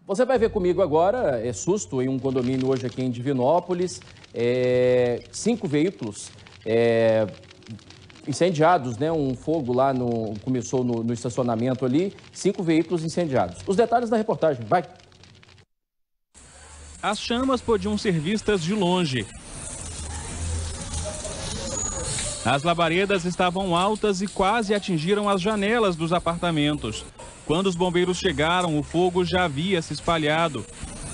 Você vai ver comigo agora, susto em um condomínio hoje aqui em Divinópolis, 5 veículos incendiados, né? Um fogo lá começou no estacionamento ali, 5 veículos incendiados. Os detalhes da reportagem, vai! As chamas podiam ser vistas de longe. As labaredas estavam altas e quase atingiram as janelas dos apartamentos. Quando os bombeiros chegaram, o fogo já havia se espalhado.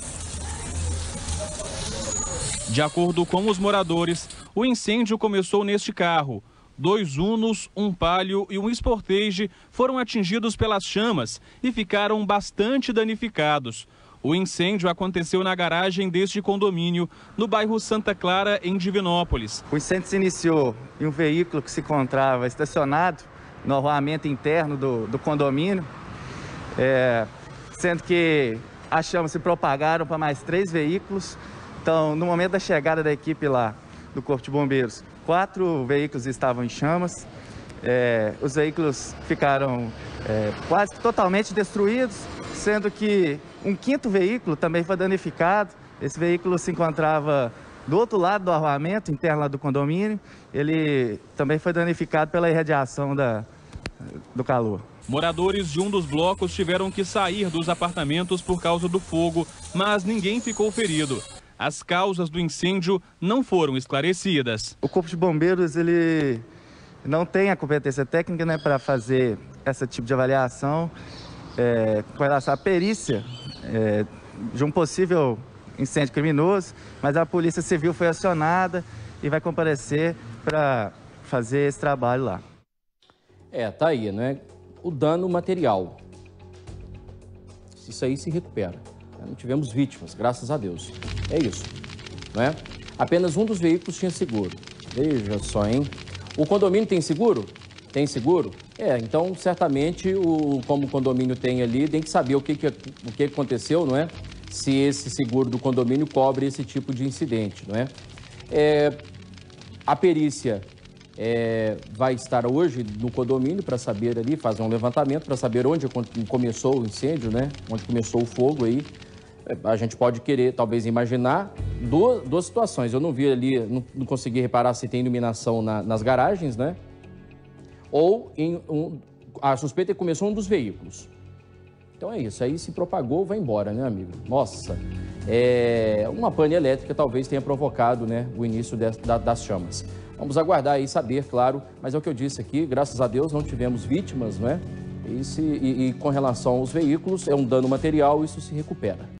De acordo com os moradores, o incêndio começou neste carro. 2 Unos, um Palio e um Sportage foram atingidos pelas chamas e ficaram bastante danificados. O incêndio aconteceu na garagem deste condomínio, no bairro Santa Clara, em Divinópolis. O incêndio se iniciou em um veículo que se encontrava estacionado no arruamento interno do condomínio, sendo que as chamas se propagaram para mais 3 veículos. Então, no momento da chegada da equipe lá do Corpo de Bombeiros, 4 veículos estavam em chamas. Os veículos ficaram quase totalmente destruídos, sendo que um 5º veículo também foi danificado. Esse veículo se encontrava do outro lado do arruamento interno lá do condomínio. Ele também foi danificado pela irradiação do calor. Moradores de um dos blocos tiveram que sair dos apartamentos por causa do fogo, mas ninguém ficou ferido. As causas do incêndio não foram esclarecidas. O Corpo de Bombeiros ele não tem a competência técnica, né, para fazer esse tipo de avaliação com relação à perícia de um possível incêndio criminoso, mas a Polícia Civil foi acionada e vai comparecer para fazer esse trabalho lá. Tá aí, né? O dano material. Isso aí se recupera. Não tivemos vítimas, graças a Deus. É isso, não é? Apenas um dos veículos tinha seguro. Veja só, hein? O condomínio tem seguro? Tem seguro? Então, certamente, como o condomínio tem ali, tem que saber o que aconteceu, não é? Se esse seguro do condomínio cobre esse tipo de incidente, não é? A perícia vai estar hoje no condomínio para saber ali, fazer um levantamento para saber onde começou o incêndio, né? Onde começou o fogo aí. A gente pode querer, talvez, imaginar duas situações. Eu não vi ali, não consegui reparar se tem iluminação nas garagens, né? Ou a suspeita é que começou um dos veículos. Então é isso, aí se propagou, vai embora, né, amigo? Nossa, uma pane elétrica talvez tenha provocado, né, o início das chamas. Vamos aguardar aí, saber, claro, mas é o que eu disse aqui, graças a Deus não tivemos vítimas, não é? E com relação aos veículos, é um dano material, isso se recupera.